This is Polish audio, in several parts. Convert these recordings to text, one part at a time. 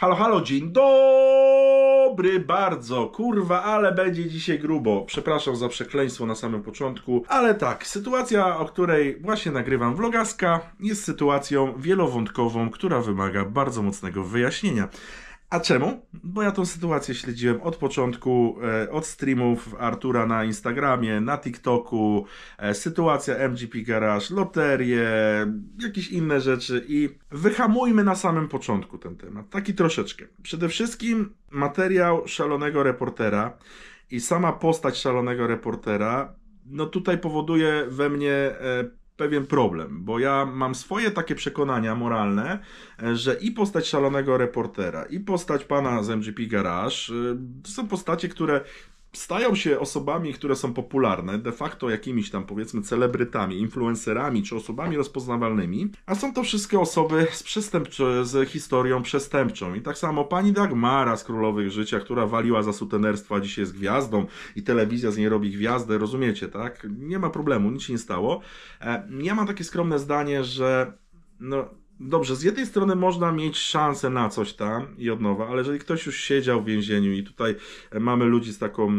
Halo, halo, dzień dobry bardzo, kurwa, ale będzie dzisiaj grubo. Przepraszam za przekleństwo na samym początku, ale tak, sytuacja, o której właśnie nagrywam vlogaska, jest sytuacją wielowątkową, która wymaga bardzo mocnego wyjaśnienia. A czemu? Bo ja tą sytuację śledziłem od początku, od streamów Artura na Instagramie, na TikToku, sytuacja MGP Garage, loterie, jakieś inne rzeczy i wyhamujmy na samym początku ten temat, taki troszeczkę. Przede wszystkim materiał Szalonego Reportera i sama postać Szalonego Reportera, no tutaj powoduje we mnie pewien problem, bo ja mam swoje takie przekonania moralne, że i postać Szalonego Reportera, i postać pana z MGP Garage to są postacie, które stają się osobami, które są popularne, de facto jakimiś tam powiedzmy celebrytami, influencerami czy osobami rozpoznawalnymi, a są to wszystkie osoby z historią przestępczą. I tak samo pani Dagmara z Królowych Życia, która waliła za sutenerstwo, a dzisiaj jest gwiazdą i telewizja z niej robi gwiazdę, rozumiecie, tak? Nie ma problemu, nic się nie stało. Ja mam takie skromne zdanie, że no dobrze, z jednej strony można mieć szansę na coś tam i od nowa, ale jeżeli ktoś już siedział w więzieniu i tutaj mamy ludzi z taką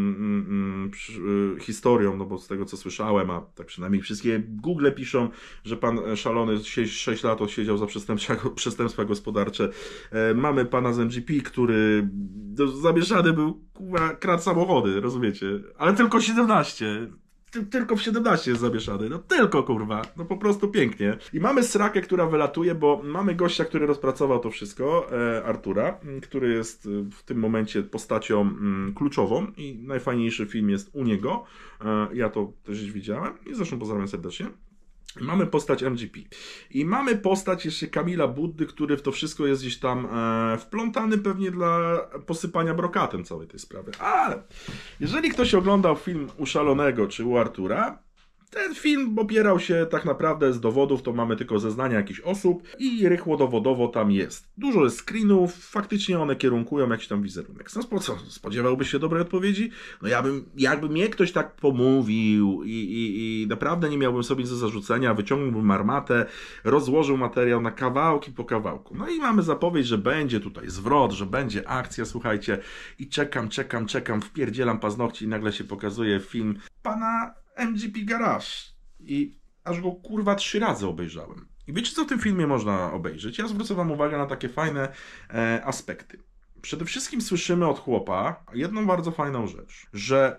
historią, no bo z tego co słyszałem, a tak przynajmniej wszystkie Google piszą, że pan Szalony 6 lat odsiedział za przestępstwa gospodarcze. Mamy pana z MGP, który zamieszany był, kradł samochody, rozumiecie? Ale tylko 17. Tylko w 17 jest zamieszany, no tylko kurwa, no po prostu pięknie. I mamy srakę, która wylatuje, bo mamy gościa, który rozpracował to wszystko, Artura, który jest w tym momencie postacią kluczową i najfajniejszy film jest u niego, ja to też widziałem i zresztą pozdrawiam serdecznie. Mamy postać MGP i mamy postać jeszcze Kamila Buddy, który w to wszystko jest gdzieś tam wplątany pewnie dla posypania brokatem całej tej sprawy. Ale jeżeli ktoś oglądał film u Szalonego czy u Artura, ten film opierał się tak naprawdę z dowodów, to mamy tylko zeznania jakichś osób i rychło dowodowo tam jest. Dużo jest screenów, faktycznie one kierunkują jakiś tam wizerunek. No co, spodziewałbyś się dobrej odpowiedzi? No jakby mnie ktoś tak pomówił i naprawdę nie miałbym sobie nic do zarzucenia, wyciągnąłbym armatę, rozłożył materiał na kawałki po kawałku. No i mamy zapowiedź, że będzie tutaj zwrot, że będzie akcja, słuchajcie, i czekam, wpierdzielam paznokci i nagle się pokazuje film pana MGP Garage i aż go kurwa 3 razy obejrzałem. I wiecie co w tym filmie można obejrzeć? Ja zwrócę wam uwagę na takie fajne aspekty. Przede wszystkim słyszymy od chłopa jedną bardzo fajną rzecz, że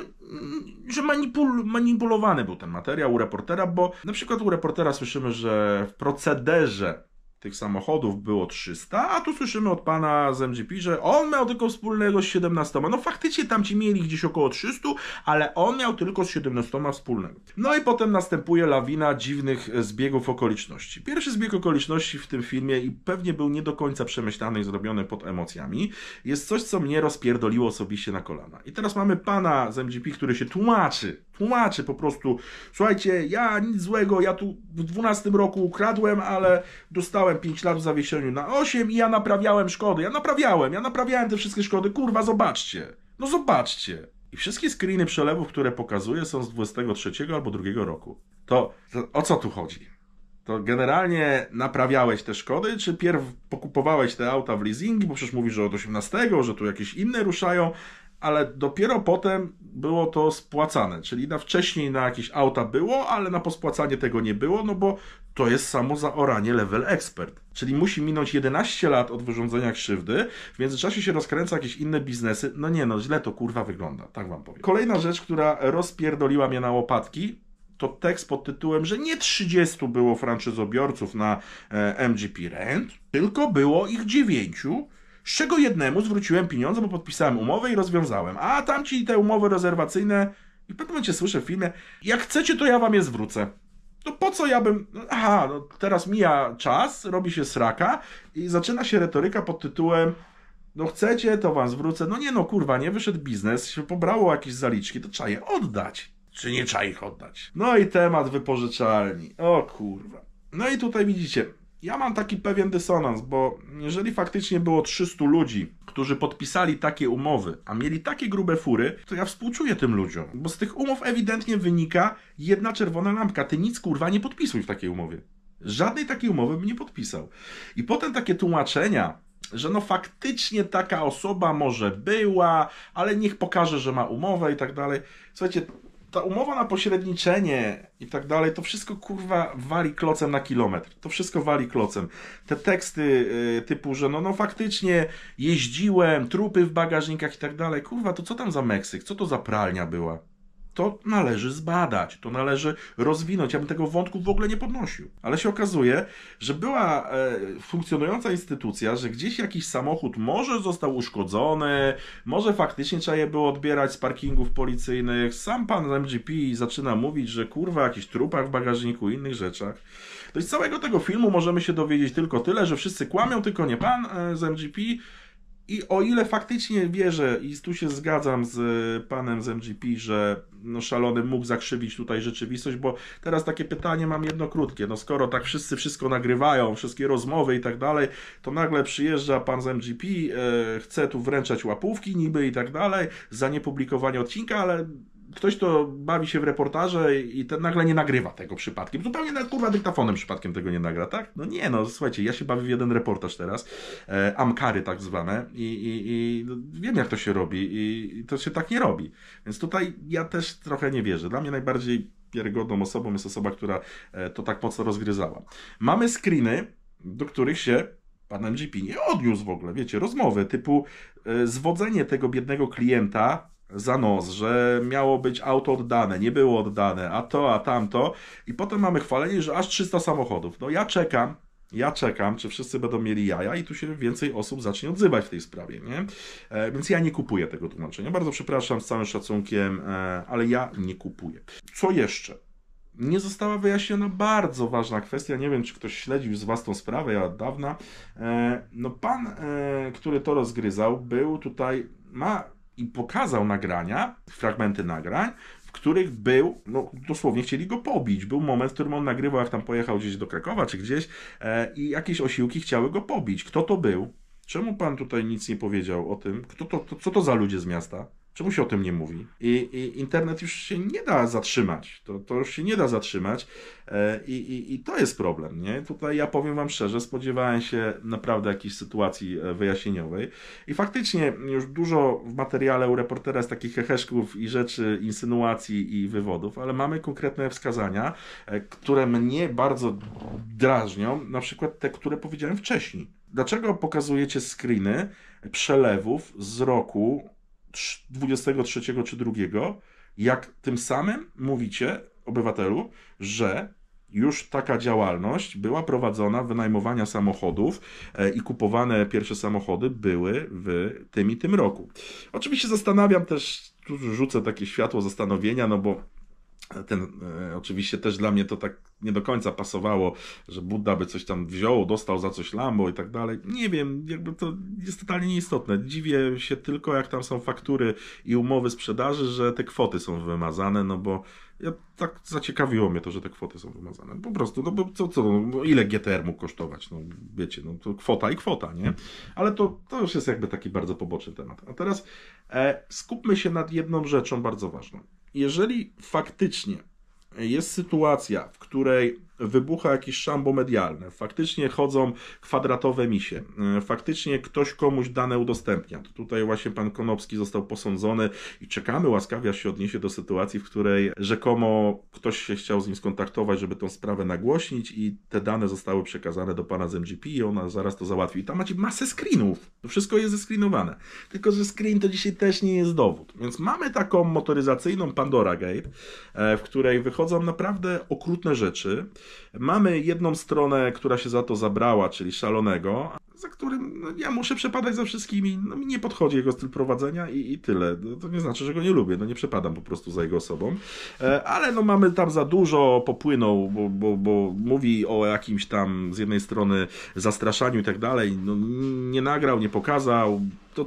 manipulowany był ten materiał u reportera, bo na przykład u reportera słyszymy, że w procederze tych samochodów było 300, a tu słyszymy od pana z MGP, że on miał tylko wspólnego z 17. No faktycznie tamci mieli gdzieś około 300, ale on miał tylko z 17 wspólnego. No i potem następuje lawina dziwnych zbiegów okoliczności. Pierwszy zbieg okoliczności w tym filmie i pewnie był nie do końca przemyślany i zrobiony pod emocjami, jest coś, co mnie rozpierdoliło osobiście na kolana. I teraz mamy pana z MGP, który się tłumaczy po prostu, słuchajcie, ja nic złego, ja tu w 12 roku ukradłem, ale dostałem 5 lat w zawieszeniu na 8 i ja naprawiałem szkody, ja naprawiałem te wszystkie szkody, kurwa, zobaczcie, no zobaczcie. I wszystkie screeny przelewów, które pokazuję, są z 23 albo 2 roku. To o co tu chodzi? To generalnie naprawiałeś te szkody, czy pierw pokupowałeś te auta w leasingi, bo przecież mówisz, że od 18, że tu jakieś inne ruszają, ale dopiero potem było to spłacane, czyli wcześniej na jakieś auta było, ale na pospłacanie tego nie było, no bo to jest samo zaoranie level expert. Czyli musi minąć 11 lat od wyrządzenia krzywdy, w międzyczasie się rozkręca jakieś inne biznesy, no nie no, źle to kurwa wygląda, tak wam powiem. Kolejna rzecz, która rozpierdoliła mnie na łopatki, to tekst pod tytułem, że nie 30 było franczyzobiorców na MGP Rent, tylko było ich 9, z czego jednemu zwróciłem pieniądze, bo podpisałem umowę i rozwiązałem. A tamci te umowy rezerwacyjne, i w pewnym momencie słyszę w filmie, jak chcecie, to ja wam je zwrócę. No po co ja bym... Aha, no teraz mija czas, robi się sraka i zaczyna się retoryka pod tytułem, no chcecie, to wam zwrócę. No nie no, kurwa, nie wyszedł biznes, się pobrało jakieś zaliczki, to trzeba je oddać. Czy nie trzeba ich oddać? No i temat wypożyczalni. O kurwa. No i tutaj widzicie... Ja mam taki pewien dysonans, bo jeżeli faktycznie było 300 ludzi, którzy podpisali takie umowy, a mieli takie grube fury, to ja współczuję tym ludziom. Bo z tych umów ewidentnie wynika jedna czerwona lampka. Ty nic kurwa nie podpisuj w takiej umowie. Żadnej takiej umowy bym nie podpisał. I potem takie tłumaczenia, że no faktycznie taka osoba może była, ale niech pokaże, że ma umowę i tak dalej. Słuchajcie, ta umowa na pośredniczenie i tak dalej, to wszystko kurwa wali klocem na kilometr. To wszystko wali klocem. Te teksty typu, że no faktycznie jeździłem, trupy w bagażnikach i tak dalej. Kurwa, to co tam za Meksyk? Co to za pralnia była? To należy zbadać, to należy rozwinąć. Ja bym tego wątku w ogóle nie podnosił. Ale się okazuje, że była funkcjonująca instytucja, że gdzieś jakiś samochód może został uszkodzony, może faktycznie trzeba je było odbierać z parkingów policyjnych. Sam pan z MGP zaczyna mówić, że kurwa, jakiś trupach w bagażniku, innych rzeczach. To z całego tego filmu możemy się dowiedzieć tylko tyle, że wszyscy kłamią, tylko nie pan z MGP. I o ile faktycznie wierzę, i tu się zgadzam z panem z MGP, że no szalony mógł zakrzywić tutaj rzeczywistość, bo teraz takie pytanie mam jedno krótkie. No skoro tak wszyscy wszystko nagrywają, wszystkie rozmowy i tak dalej, to nagle przyjeżdża pan z MGP, chce tu wręczać łapówki niby i tak dalej za niepublikowanie odcinka, ale ktoś to bawi się w reportaże i ten nagle nie nagrywa tego przypadkiem. Zupełnie nawet kurwa dyktafonem przypadkiem tego nie nagra, tak? No nie, no słuchajcie, ja się bawię w jeden reportaż teraz, amkary tak zwane i wiem jak to się robi i to się tak nie robi. Więc tutaj ja też trochę nie wierzę. Dla mnie najbardziej wiarygodną osobą jest osoba, która to tak mocno rozgryzała. Mamy screeny, do których się pan MGP nie odniósł w ogóle, wiecie, rozmowy typu zwodzenie tego biednego klienta za nos, że miało być auto oddane, nie było oddane, a to, a tamto. I potem mamy chwalenie, że aż 300 samochodów. No ja czekam, czy wszyscy będą mieli jaja i tu się więcej osób zacznie odzywać w tej sprawie, nie? Więc ja nie kupuję tego tłumaczenia. Bardzo przepraszam, z całym szacunkiem, ale ja nie kupuję. Co jeszcze? Nie została wyjaśniona bardzo ważna kwestia. Nie wiem, czy ktoś śledził z was tą sprawę, ja od dawna. No pan, który to rozgryzał, był tutaj, i pokazał nagrania, fragmenty nagrań, w których był, no dosłownie chcieli go pobić. Był moment, w którym on nagrywał, jak tam pojechał gdzieś do Krakowa czy gdzieś i jakieś osiłki chciały go pobić. Kto to był? Czemu pan tutaj nic nie powiedział o tym? Co to za ludzie z miasta? Czemu się o tym nie mówi? I internet już się nie da zatrzymać. To już się nie da zatrzymać i to jest problem, nie? Tutaj ja powiem wam szczerze, spodziewałem się naprawdę jakiejś sytuacji wyjaśnieniowej i faktycznie już dużo w materiale u reportera jest takich heheszków i rzeczy, insynuacji i wywodów, ale mamy konkretne wskazania, które mnie bardzo drażnią, na przykład te, które powiedziałem wcześniej. Dlaczego pokazujecie screeny przelewów z roku 23 czy 2, jak tym samym mówicie obywatelu, że już taka działalność była prowadzona, wynajmowania samochodów i kupowane pierwsze samochody były w tym i tym roku. Oczywiście zastanawiam też, tu rzucę takie światło zastanowienia, no bo oczywiście też dla mnie to tak nie do końca pasowało, że Budda by coś tam wziął, dostał za coś Lambo i tak dalej. Nie wiem, jakby to jest totalnie nieistotne. Dziwię się tylko, jak tam są faktury i umowy sprzedaży, że te kwoty są wymazane, no bo tak zaciekawiło mnie to, że te kwoty są wymazane. Po prostu, no bo no, ile GTR mógł kosztować? No wiecie, no to kwota i kwota, nie? Ale to już jest jakby taki bardzo poboczny temat. A teraz skupmy się nad jedną rzeczą bardzo ważną. Jeżeli faktycznie jest sytuacja, w której wybucha jakieś szambo medialne, faktycznie chodzą kwadratowe misie, faktycznie ktoś komuś dane udostępnia, to tutaj właśnie pan Konopski został posądzony i czekamy łaskawie, aż się odniesie do sytuacji, w której rzekomo ktoś się chciał z nim skontaktować, żeby tą sprawę nagłośnić i te dane zostały przekazane do pana z MGP i ona zaraz to załatwi. I tam macie masę screenów, to wszystko jest zescreenowane. Tylko że screen to dzisiaj też nie jest dowód. Więc mamy taką motoryzacyjną Pandora Gate, w której wychodzą naprawdę okrutne rzeczy. Mamy jedną stronę, która się za to zabrała, czyli Szalonego, za którym ja muszę przepadać za wszystkimi. No mi nie podchodzi jego styl prowadzenia i tyle. To nie znaczy, że go nie lubię. No nie przepadam po prostu za jego osobą. Ale no mamy tam za dużo, popłynął, bo mówi o jakimś tam z jednej strony zastraszaniu i tak dalej. No nie nagrał, nie pokazał.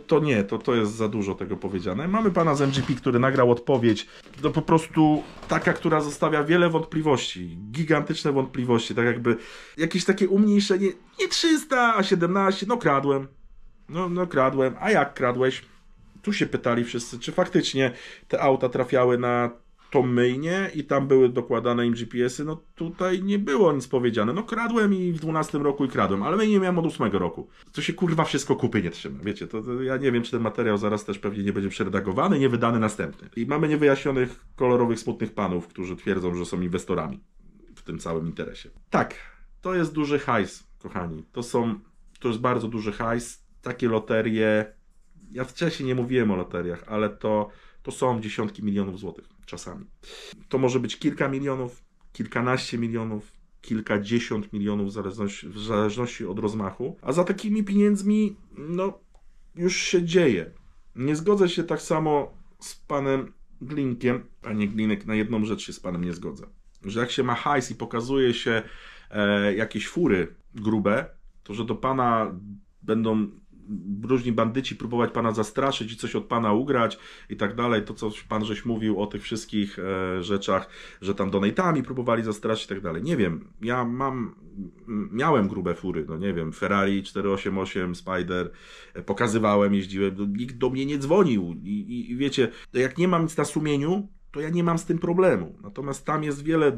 To jest za dużo tego powiedziane. Mamy pana z MGP, który nagrał odpowiedź, to po prostu taka, która zostawia wiele wątpliwości, gigantyczne wątpliwości, tak jakby jakieś takie umniejszenie, nie 300, a 17, no kradłem, no kradłem, a jak kradłeś? Tu się pytali wszyscy, czy faktycznie te auta trafiały na myjnie i tam były dokładane im GPS-y, no tutaj nie było nic powiedziane. No kradłem i w 12 roku i kradłem, ale myjnie miałem od 8 roku. To się kurwa wszystko kupy nie trzyma, wiecie, to ja nie wiem, czy ten materiał zaraz też pewnie nie będzie przeredagowany, nie wydany następny. I mamy niewyjaśnionych, kolorowych, smutnych panów, którzy twierdzą, że są inwestorami w tym całym interesie. Tak, to jest duży hajs, kochani. To jest bardzo duży hajs. Takie loterie, ja wcześniej nie mówiłem o loteriach, ale to są dziesiątki milionów złotych czasami. To może być kilka milionów, kilkanaście milionów, kilkadziesiąt milionów w zależności od rozmachu. A za takimi pieniędzmi, no, już się dzieje. Nie zgodzę się tak samo z panem Glinkiem. Panie Glinek, na jedną rzecz się z panem nie zgodzę. Że jak się ma hajs i pokazuje się jakieś fury grube, to że do pana będą różni bandyci próbować pana zastraszyć i coś od pana ugrać i tak dalej, to co pan żeś mówił o tych wszystkich rzeczach, że tam donate'ami próbowali zastraszyć i tak dalej. Nie wiem, ja miałem grube fury, no nie wiem, Ferrari 488, Spider, pokazywałem, jeździłem, nikt do mnie nie dzwonił i wiecie, jak nie mam nic na sumieniu, to ja nie mam z tym problemu. Natomiast tam jest wiele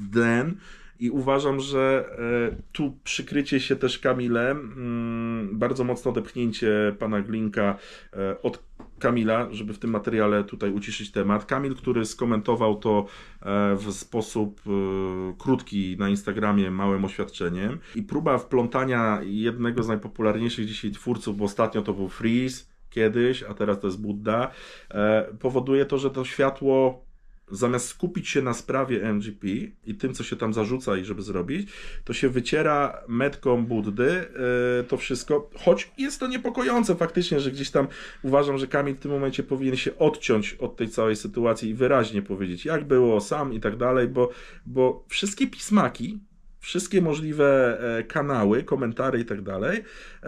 i uważam, że tu przykrycie się też Kamilem, bardzo mocno odepchnięcie pana Glinka od Kamila, żeby w tym materiale tutaj uciszyć temat. Kamil, który skomentował to w sposób krótki na Instagramie małym oświadczeniem i próba wplątania jednego z najpopularniejszych dzisiaj twórców, bo ostatnio to był Freeze kiedyś, a teraz to jest Budda, powoduje to, że to światło zamiast skupić się na sprawie MGP i tym, co się tam zarzuca i żeby zrobić, to się wyciera metką Buddy to wszystko, choć jest to niepokojące faktycznie, że gdzieś tam uważam, że Kamil w tym momencie powinien się odciąć od tej całej sytuacji i wyraźnie powiedzieć, jak było sam i tak dalej, bo wszystkie pismaki, wszystkie możliwe kanały, komentary i tak dalej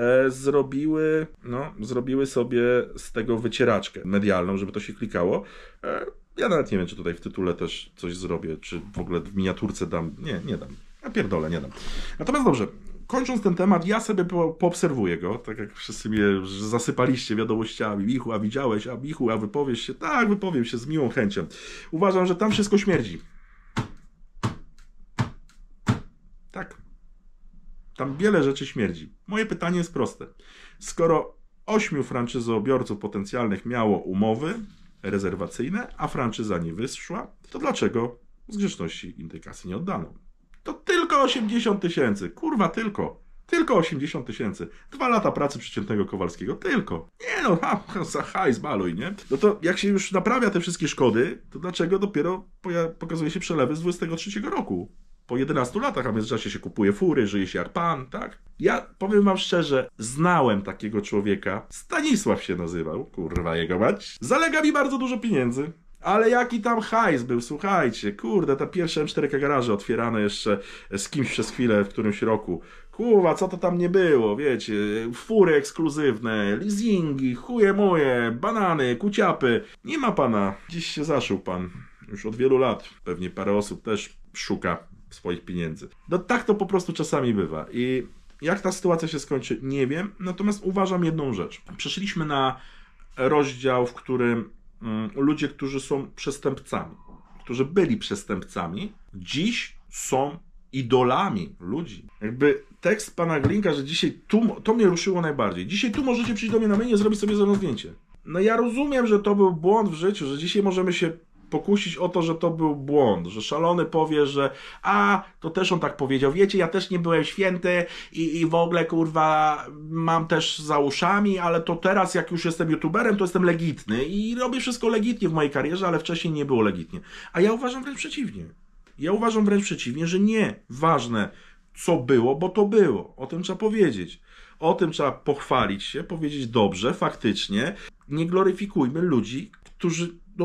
zrobiły sobie z tego wycieraczkę medialną, żeby to się klikało. Ja nawet nie wiem, czy tutaj w tytule też coś zrobię, czy w ogóle w miniaturce dam. Nie dam. Ja pierdolę, nie dam. Natomiast dobrze, kończąc ten temat, ja sobie poobserwuję go, tak jak wszyscy mnie zasypaliście wiadomościami. Michu, a widziałeś? A Michu, a wypowiesz się? Tak, wypowiem się z miłą chęcią. Uważam, że tam wszystko śmierdzi. Tak. Tam wiele rzeczy śmierdzi. Moje pytanie jest proste. Skoro 8 franczyzobiorców potencjalnych miało umowy rezerwacyjne, a franczyza nie wyszła, to dlaczego z grzeczności im tej kasy nie oddano? To tylko 80 000. Kurwa, tylko 80 000. 2 lata pracy przeciętnego Kowalskiego. Tylko. Nie no, za hajs baluj, nie? No to jak się już naprawia te wszystkie szkody, to dlaczego dopiero pokazuje się przelewy z 23 roku? Po 11 latach, a w międzyczasie się kupuje fury, żyje się jak pan, tak? Ja powiem wam szczerze, znałem takiego człowieka, Stanisław się nazywał, kurwa jego mać. Zalega mi bardzo dużo pieniędzy, ale jaki tam hajs był, słuchajcie, kurde, te pierwsze M4K garaże otwierane jeszcze z kimś przez chwilę w którymś roku. Kurwa, co to tam nie było, wiecie, fury ekskluzywne, leasingi, chuje moje, banany, kuciapy. Nie ma pana, dziś się zaszył pan, już od wielu lat, pewnie parę osób też szuka swoich pieniędzy. No tak to po prostu czasami bywa i jak ta sytuacja się skończy, nie wiem, natomiast uważam jedną rzecz. Przeszliśmy na rozdział, w którym ludzie, którzy są przestępcami, którzy byli przestępcami, dziś są idolami ludzi. Jakby tekst pana Glinka, że dzisiaj to mnie ruszyło najbardziej. Dzisiaj tu możecie przyjść do mnie na myjnie, zrobić sobie ze mną zdjęcie. No ja rozumiem, że to był błąd w życiu, że dzisiaj możemy się pokusić o to, że to był błąd, że szalony powie, że to też on tak powiedział, wiecie, ja też nie byłem święty i w ogóle, kurwa, mam też za uszami, ale to teraz, jak już jestem youtuberem, to jestem legitny i robię wszystko legitnie w mojej karierze, ale wcześniej nie było legitnie. A ja uważam wręcz przeciwnie. Że nie, ważne co było, bo to było. O tym trzeba powiedzieć. O tym trzeba pochwalić się, powiedzieć dobrze, faktycznie. Nie gloryfikujmy ludzi, którzy,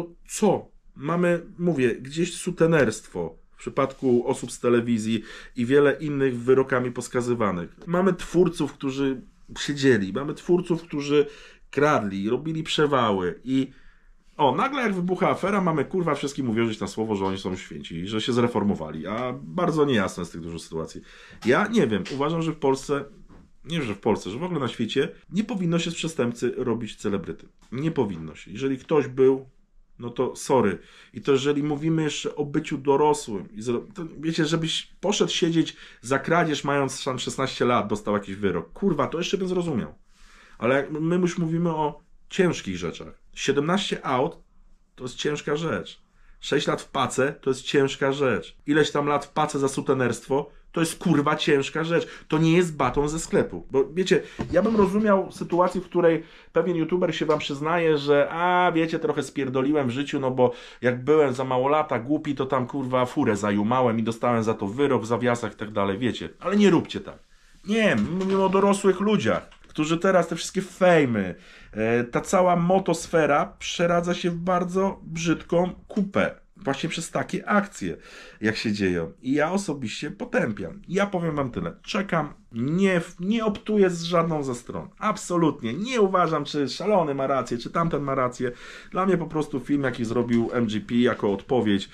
mamy, mówię, gdzieś sutenerstwo w przypadku osób z telewizji i wiele innych wyrokami poskazywanych. Mamy twórców, którzy siedzieli, mamy twórców, którzy kradli, robili przewały i nagle jak wybucha afera, mamy kurwa wszystkim uwierzyć na słowo, że oni są święci, że się zreformowali, a bardzo niejasne jest tych dużo sytuacji. Ja nie wiem, uważam, że w Polsce, że w ogóle na świecie nie powinno się z przestępcy robić celebryty. Nie powinno się. Jeżeli ktoś był no to sorry. I to jeżeli mówimy jeszcze o byciu dorosłym, to wiecie, żebyś poszedł siedzieć za kradzież mając tam 16 lat, dostał jakiś wyrok. Kurwa, to jeszcze bym zrozumiał. Ale my już mówimy o ciężkich rzeczach. 17 aut to jest ciężka rzecz. 6 lat w pace to jest ciężka rzecz. Ileś tam lat w pace za sutenerstwo to jest kurwa ciężka rzecz. To nie jest baton ze sklepu. Bo wiecie, ja bym rozumiał sytuację, w której pewien youtuber się wam przyznaje, że wiecie, trochę spierdoliłem w życiu, no bo jak byłem za mało lata głupi, to tam kurwa furę zajumałem i dostałem za to wyrok w zawiasach i tak dalej, wiecie. Ale nie róbcie tak. Nie, mówimy o dorosłych ludziach, którzy teraz te wszystkie fejmy, ta cała motosfera przeradza się w bardzo brzydką kupę. Właśnie przez takie akcje, jak się dzieją. I ja osobiście potępiam. Ja powiem wam tyle. Czekam, nie optuję z żadną ze stron. Absolutnie. Nie uważam, czy szalony ma rację, czy tamten ma rację. Dla mnie po prostu film, jaki zrobił MGP jako odpowiedź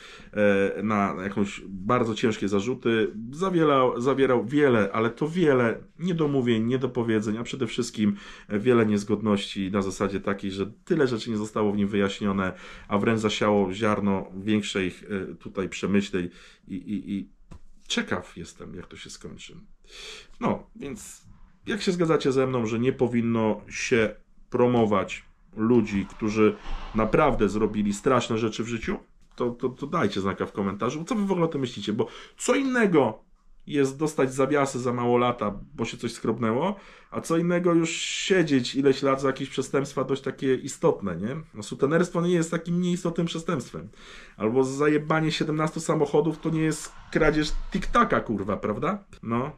na jakąś bardzo ciężkie zarzuty, zawierał wiele, ale to wiele niedomówień, niedopowiedzeń, a przede wszystkim wiele niezgodności na zasadzie takiej, że tyle rzeczy nie zostało w nim wyjaśnione, a wręcz zasiało ziarno większej tutaj przemyśleń i ciekaw jestem, jak to się skończy. No, więc jak się zgadzacie ze mną, że nie powinno się promować ludzi, którzy naprawdę zrobili straszne rzeczy w życiu, to dajcie znaka w komentarzu. Co wy w ogóle o tym myślicie? Bo co innego jest dostać zawiasy za mało lata, bo się coś skrobnęło, a co innego już siedzieć ileś lat za jakieś przestępstwa dość takie istotne, nie? No, sutenerstwo nie jest takim nieistotnym przestępstwem. Albo zajebanie 17 samochodów to nie jest kradzież TikToka, kurwa, prawda? No,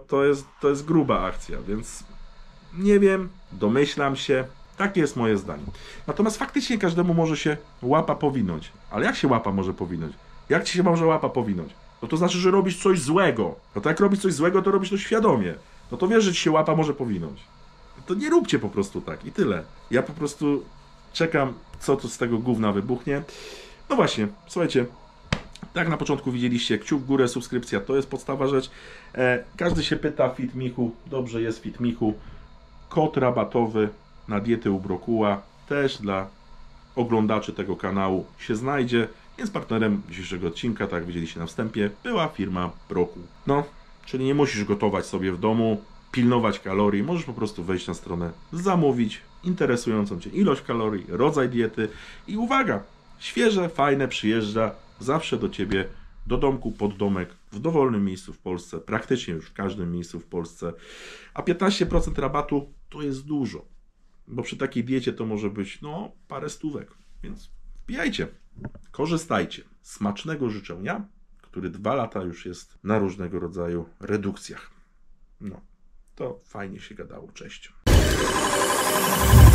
to jest gruba akcja, więc nie wiem, domyślam się. Takie jest moje zdanie. Natomiast faktycznie każdemu może się łapa powinąć. Ale jak się łapa może powinąć? Jak ci się może łapa powinąć? No to znaczy, że robisz coś złego. No to jak robisz coś złego, to robisz to świadomie. No to wiesz, że ci się łapa może powinąć. To nie róbcie po prostu tak i tyle. Ja po prostu czekam, co tu z tego gówna wybuchnie. No właśnie, słuchajcie. Tak na początku widzieliście, kciuk w górę, subskrypcja, to jest podstawa rzecz. Każdy się pyta, Fit Michu, dobrze jest Fit Michu. Kod rabatowy na dietę u brokuła też dla oglądaczy tego kanału się znajdzie. Więc partnerem dzisiejszego odcinka, tak jak widzieliście na wstępie, była firma Brokuł. No, czyli nie musisz gotować sobie w domu, pilnować kalorii, możesz po prostu wejść na stronę, zamówić interesującą Cię ilość kalorii, rodzaj diety i uwaga, świeże, fajne przyjeżdża zawsze do Ciebie, do domku, pod domek, w dowolnym miejscu w Polsce, praktycznie już w każdym miejscu w Polsce, a 15% rabatu to jest dużo, bo przy takiej diecie to może być, no, parę stówek, więc wbijajcie, korzystajcie. Smacznego życzę ja, który 2 lata już jest na różnego rodzaju redukcjach. No, to fajnie się gadało. Cześć.